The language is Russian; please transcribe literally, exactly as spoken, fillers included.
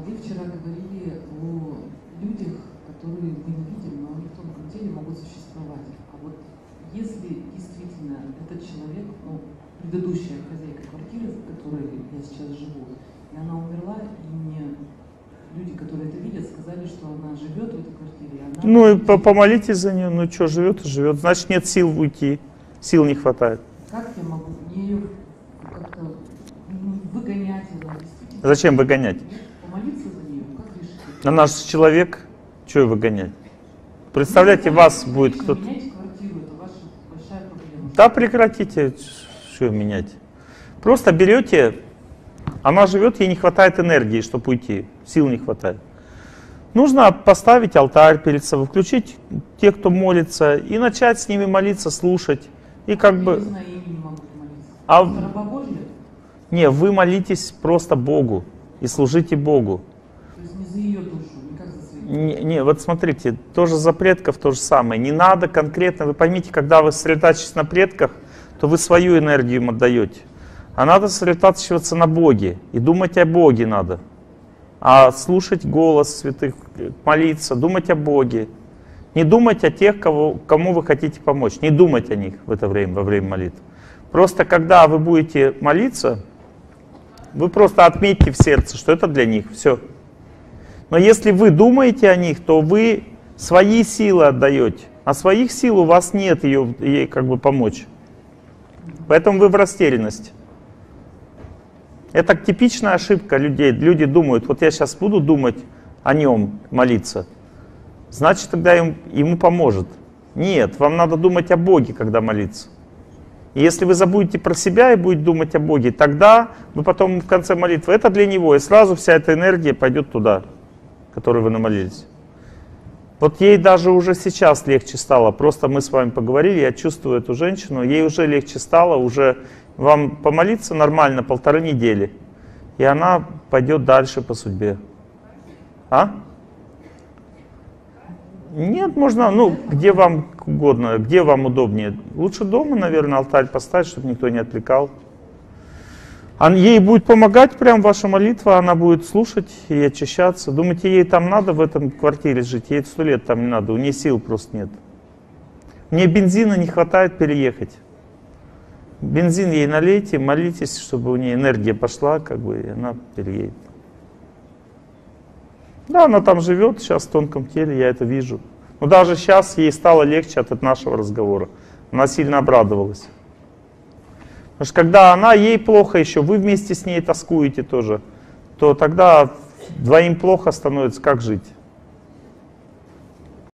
Вы вчера говорили о людях, которые мы не видим, но они в тонком теле могут существовать. А вот если действительно этот человек, ну, предыдущая хозяйка квартиры, в которой я сейчас живу, и она умерла, и мне люди, которые это видят, сказали, что она живет в этой квартире. И она... Ну и помолитесь за нее, ну что, живет и живет, значит нет сил уйти, сил не хватает. Как я могу ее как-то выгонять? Зачем выгонять? Помолиться за нее? Как решить? Она же человек, что ее выгонять? Представляете, вас будет кто-то... Менять квартиру, это ваша большая проблема. Да прекратите, что менять. Просто берете, она живет, ей не хватает энергии, чтобы уйти, сил не хватает. Нужно поставить алтарь перед собой, включить тех, кто молится, и начать с ними молиться, слушать. И как я бы... не знаю, я не могу молиться. А... Рабобожие? Не, вы молитесь просто Богу и служите Богу. То есть не за ее душу, не как за свою. Не, не, вот смотрите, тоже за предков то же самое. Не надо конкретно, вы поймите, когда вы сосредотачиваетесь на предках, то вы свою энергию им отдаете. А надо сосредотачиваться на Боге. И думать о Боге надо. А слушать голос святых, молиться, думать о Боге. Не думать о тех, кого, кому вы хотите помочь. Не думать о них в это время, во время молитвы. Просто когда вы будете молиться, вы просто отметьте в сердце, что это для них. Все. Но если вы думаете о них, то вы свои силы отдаете. А своих сил у вас нет ее, ей как бы помочь. Поэтому вы в растерянности. Это типичная ошибка людей. Люди думают, вот я сейчас буду думать о нем, молиться. Значит, тогда им, ему поможет. Нет, вам надо думать о Боге, когда молиться. И если вы забудете про себя и будете думать о Боге, тогда вы потом в конце молитвы, это для Него, и сразу вся эта энергия пойдет туда, которой вы намолились. Вот ей даже уже сейчас легче стало. Просто мы с вами поговорили, я чувствую эту женщину, ей уже легче стало, уже вам помолиться нормально полторы недели, и она пойдет дальше по судьбе. А? Нет, можно, ну, где вам угодно, где вам удобнее. Лучше дома, наверное, алтарь поставить, чтобы никто не отвлекал. А ей будет помогать прям ваша молитва, она будет слушать и очищаться. Думаете, ей там надо в этом квартире жить? Ей сто лет там не надо, у нее сил просто нет. Мне бензина не хватает переехать. Бензин ей налейте, молитесь, чтобы у нее энергия пошла, как бы, и она переедет. Да, она там живет сейчас в тонком теле, я это вижу. Но даже сейчас ей стало легче от нашего разговора. Она сильно обрадовалась. Потому что когда она, ей плохо еще, вы вместе с ней тоскуете тоже, то тогда двоим плохо становится, как жить?